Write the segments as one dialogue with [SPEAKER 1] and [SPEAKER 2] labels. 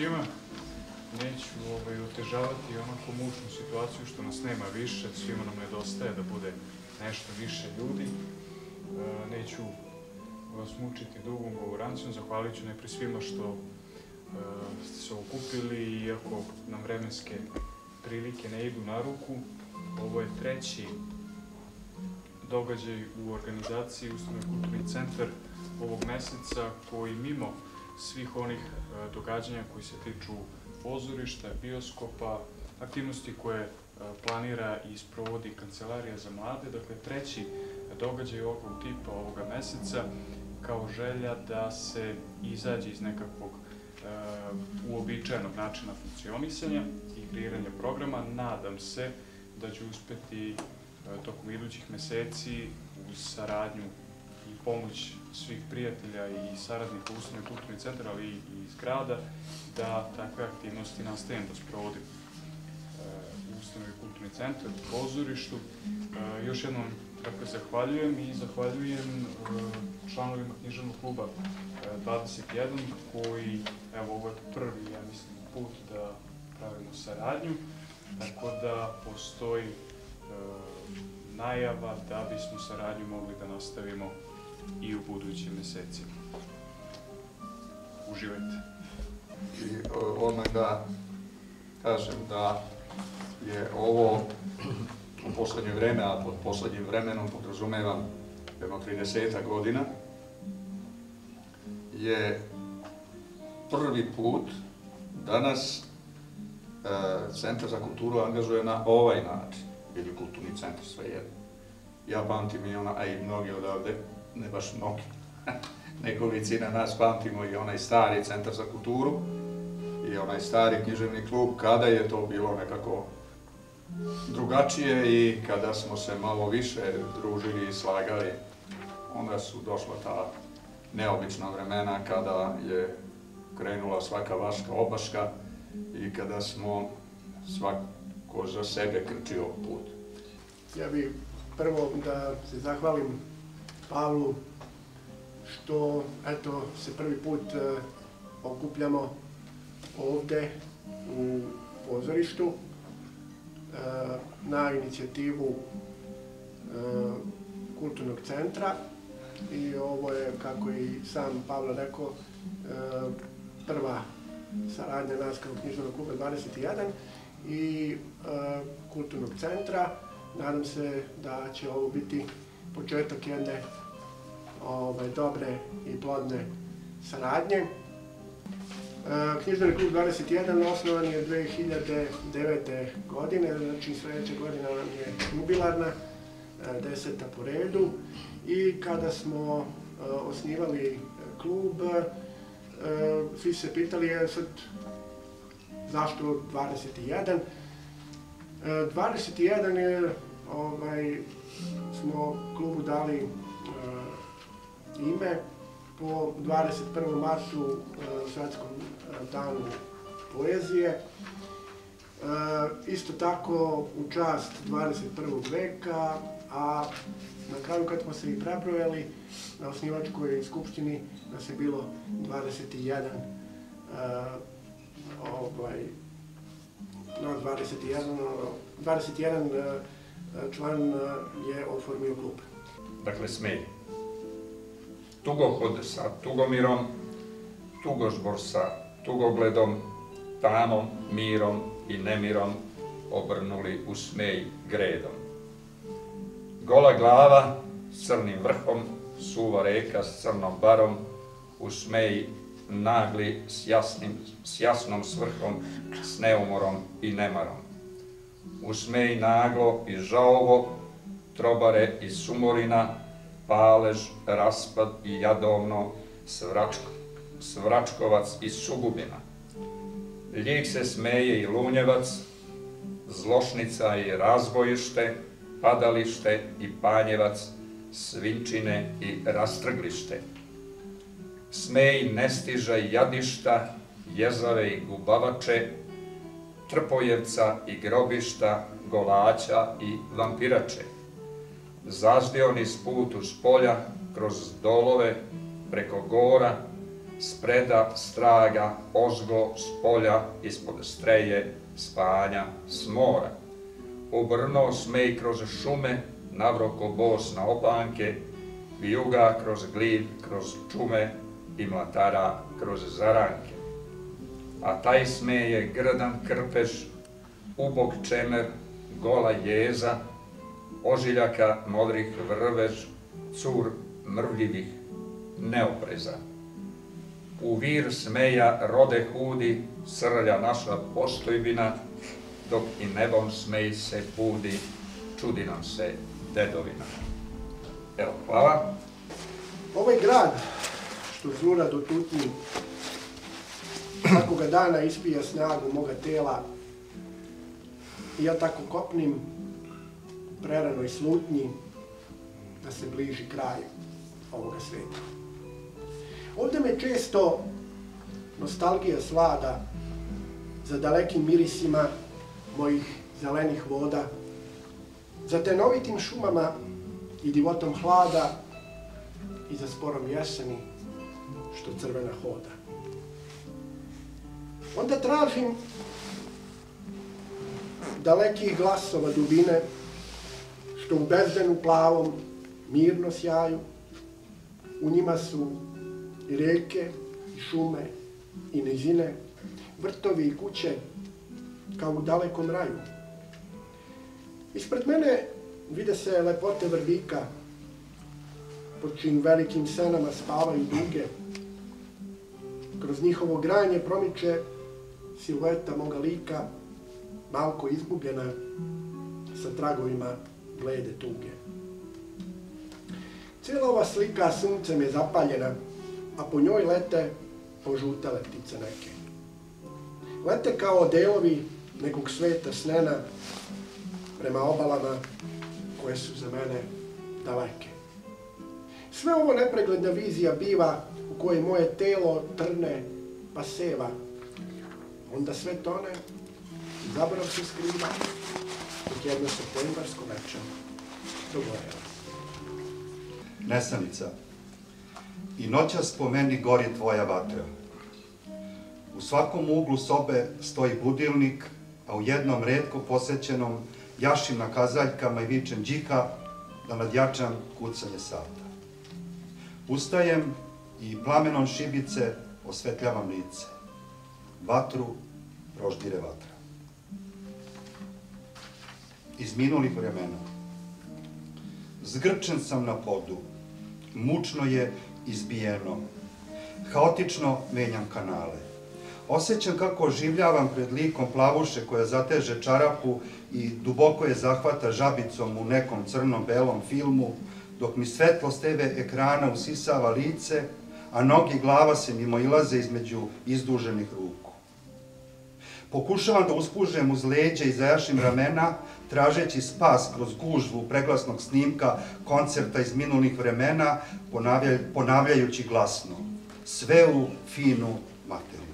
[SPEAKER 1] svima. Neću otežavati onako mučnu situaciju što nas nema više, svima nam nedostaje da bude nešto više ljudi. Neću vas mučiti dugom govorancijom, zahvalit ću najpre svima što ste se okupili, iako nam vremenske prilike ne idu na ruku. Ovo je treći događaj u organizaciji Ustanove Kulturni centar ovog meseca, koji mimo svih onih događanja koji se tiču pozorišta, bioskopa, aktivnosti koje planira i sprovodi Kancelarija za mlade, dakle treći događaj ovog tipa ovoga meseca, kao želja da se izađe iz nekakvog uobičajenog načina funkcionisanja i kreiranja programa. Nadam se da će uspeti tokom idućih meseci uz saradnju i pomoć svih prijatelja i saradnika Ustanove Kulturni centar, ali i iz grada, da takve aktivnosti nastavim da sprovodim u Ustanovi Kulturni centar, u pozorištu. Još jednom zahvaljujem i zahvaljujem članovima književnog kluba 21, koji, evo, ovo je prvi, ja mislim, put da pravimo saradnju, tako da postoji najava da bismo saradnju mogli da nastavimo i u budućim mesecima. Uživajte.
[SPEAKER 2] I odmah da kažem da je ovo u poslednje vreme, a pod poslednjim vremenom podrazumevam jedno 30 godina, je prvi put da nas Centar za kulturu angažuje na ovaj način, ili Kulturni centar, svejedno. Ja pamtim i ona, a i mnogi odavde, ne baš mnogi, nego većina nas pamtimo i onaj stari Centar za kulturu i onaj stari književni klub, kada je to bilo nekako drugačije i kada smo se malo više družili i slagali, onda su došla ta neobična vremena kada je krenula svaka vaška obaška i kada smo svako za sebe krčio put.
[SPEAKER 3] Ja bih prvo da se zahvalim Pavlu što, eto, se prvi put okupljamo ovde u pozorištu na inicijativu Kulturnog centra i ovo je, kako i sam Pavle rekao, prva saradnja nas kao književnog kluba 21 i Kulturnog centra. Nadam se da će ovo biti početak jedne dobre i plodne saradnje. Književni klub 21 osnovan je 2009. godine, znači sledeća godina nam je jubilarna, 10. po redu, i kada smo osnivali klub, svi se pitali sad zašto 21. 21 je, smo klubu dali ime po 21. martu, Svetskom danu poezije. Isto tako u čast 21. veka, a na kraju kad smo se i prebrojali na osnivačkoj skupštini nas je bilo 21 član je oformio klub.
[SPEAKER 4] Dakle, Smej. Tugohod sa Tugomirom, tugožbor sa tugogledom, tamom, mirom i nemirom obrnuli u Smej gredom. Gola glava s crnim vrhom, suva reka s crnom barom, u Smeji nagli s jasnom svrhom, s neumorom i nemarom. U Smeji naglo i žaovo, trobare i sumorina, palež, raspad i jadovno, svračkovac i sugubina. Ljig se smeje i lunjevac, zlošnica i razbojište, padalište i panjevac, svinčine i rastrglište. Smej ne stiže jadišta, jezave i gubavače, trpojevca i grobišta, golaća i vampirače. Zazdio niz put uz polja, kroz dolove, preko gora, spreda, straga, ozgo, s polja, ispod streje, spanja, s mora. Obrnuo smej kroz šume, navroko bos na opanke, vijuga kroz glib, kroz čume i mlatara kroz zaranke. A taj smeje grdan krpež, ubog čemer, gola jeza, ožiljaka modrih vrvež, cur mrvljivih neopreza. U vir smeja rode hudi, srlja naša postojbina, dok i nebom smej se budi, čudi nam se dedovina. Evo, hvala.
[SPEAKER 3] Ovaj grad, što zura do tutnji, svakoga dana ispija snagu moga tela i ja tako kopnim, preranoj slutnji, da se bliži kraj ovoga sveta. Ovdje me često nostalgija svlada za dalekim mirisima mojih zelenih voda, za tenovitim šumama i divotom hlada i za sporom jeseni što crvena hoda. Onda tražim dalekih glasova dubine što u bezdenu plavom mirno sjaju. U njima su i reke, i šume, i nizine, vrtovi i kuće, kao u dalekom raju. Ispred mene vide se lepote vrbika, pod čijim velikim senama spavaju duge. Kroz njihovo granje promiče silueta moga lika, malko izgubljena, sa tragovima blede tuge. Cijela ova slika suncem je zapaljena, a po njoj lete požutele ptice neke. Lete kao delovi nekog sveta snena prema obalama koje su za mene daleke. Sve ovo nepregledna vizija biva u kojoj moje telo trne pa seva. Onda sve tone i zaborav se skriva, dok jedno septembarsko večer dogorela.
[SPEAKER 5] Nesanica, i noćas po meni gori tvoja vatra. U svakom uglu sobe stoji budilnik, a u jednom retko posećenom jašim na kazaljkama i vičem džiha da nadjačam kucanje sata. Ustajem i plamenom šibice osvetljavam lice. Vatru proždire vatra. Iz minulih vremena. Zgrčen sam na podu. Mučno je izbijeno. Haotično menjam kanale. Osjećam kako oživljavam pred likom plavuše koja zateže čarapu i duboko je zahvata žabicom u nekom crno-belom filmu, dok mi svetlost TV ekrana usisava lice, a noge i glava se mimoilaze između izduženih ruku. Pokušavam da uspužem uz leđa i zajašim ramena, tražeći spas kroz gužvu preglasnog snimka koncerta iz minulih vremena, ponavljajući glasno. Sve u finu materiju.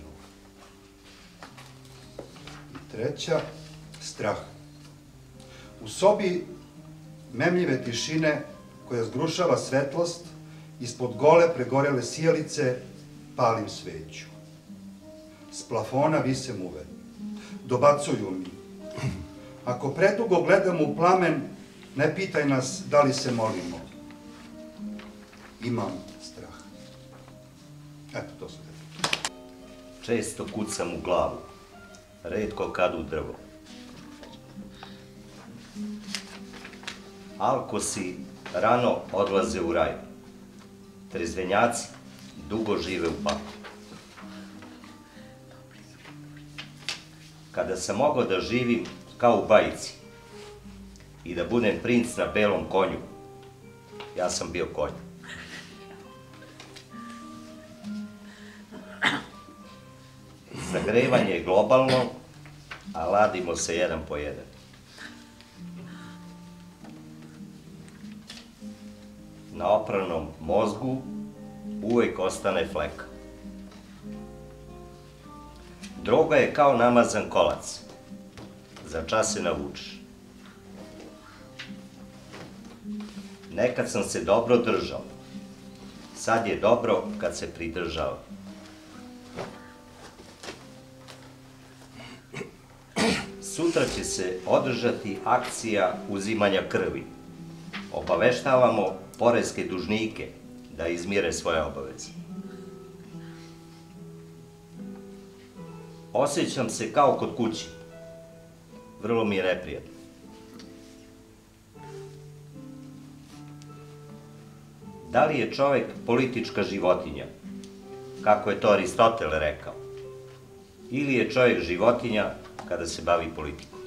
[SPEAKER 5] I treća, strah. U sobi memljive tišine koja zgrušava svetlost, ispod gole pregorele sijalice palim sveću. S plafona vise muve. Dobacuju mi. Ako predugo gledamo u plamen, ne pitaj nas da li se molimo. Imam strah. Eto, to su te.
[SPEAKER 6] Često kucam u glavu, retko kad u drvo. Alkosi rano odlaze u raj. Trezvenjaci dugo žive u paklu. Kada sam mogao da živim kao u bajici i da budem princ na belom konju, ja sam bio konj. Zagrevanje je globalno, a ladimo se jedan po jedan. Na opranom mozgu uvek ostane fleka. Droga je kao namazan kolac. Za čas se navučeš. Nekad sam se dobro držao. Sad je dobro kad se pridržava. Sutra će se održati akcija uzimanja krvi. Obaveštavamo poreske dužnike da izmire svoje obaveze. Osjećam se kao kod kući. Vrlo mi je neprijatno. Da li je čovek politička životinja, kako je to Aristotel rekao, ili je čovek životinja kada se bavi politikom?